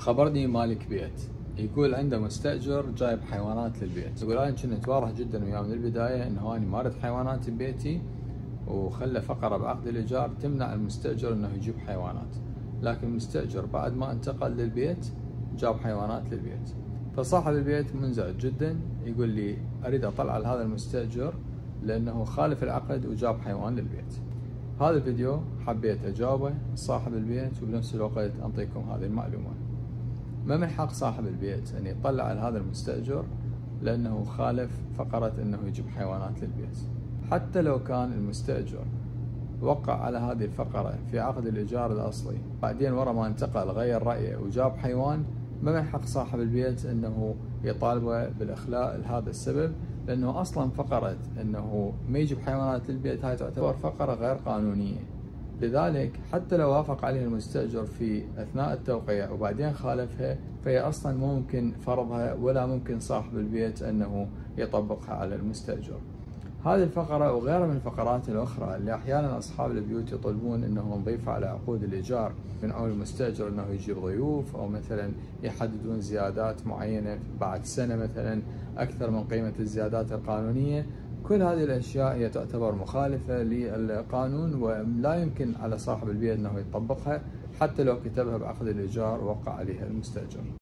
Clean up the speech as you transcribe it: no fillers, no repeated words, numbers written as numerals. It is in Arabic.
خبرني مالك بيت يقول عنده مستأجر جايب حيوانات للبيت. يقول انا كنت واضح جدا وياه من البدايه انه انا ما اريد حيوانات ببيتي، وخلى فقره بعقد الايجار تمنع المستأجر انه يجيب حيوانات، لكن المستأجر بعد ما انتقل للبيت جاب حيوانات للبيت. فصاحب البيت منزعج جدا، يقول لي اريد اطلع على هذا المستأجر لانه خالف العقد وجاب حيوان للبيت. هذا الفيديو حبيت اجاوبه صاحب البيت وبنفس الوقت انطيكم هذه المعلومه. ما من حق صاحب البيت ان يطلع على هذا المستأجر لانه خالف فقرة انه يجيب حيوانات للبيت، حتى لو كان المستأجر وقع على هذه الفقرة في عقد الايجار الاصلي، بعدين ورا ما انتقل غير رأيه وجاب حيوان. ما من حق صاحب البيت انه يطالبه بالاخلاء لهذا السبب، لانه اصلا فقرة انه ما يجيب حيوانات للبيت هاي تعتبر فقرة غير قانونية. لذلك حتى لو وافق عليه المستأجر في أثناء التوقيع وبعدين خالفها، فهي أصلا مو ممكن فرضها ولا ممكن صاحب البيت أنه يطبقها على المستأجر. هذه الفقرة وغيرها من الفقرات الأخرى اللي أحيانا أصحاب البيوت يطلبون أنه نضيفها على عقود الإيجار، يمنعون المستأجر أنه يجيب ضيوف، أو مثلا يحددون زيادات معينة بعد سنة مثلا أكثر من قيمة الزيادات القانونية. كل هذه الأشياء هي تعتبر مخالفة للقانون، ولا يمكن على صاحب البيت أنه يطبقها حتى لو كتبها بعقد الإيجار ووقع عليها المستأجر.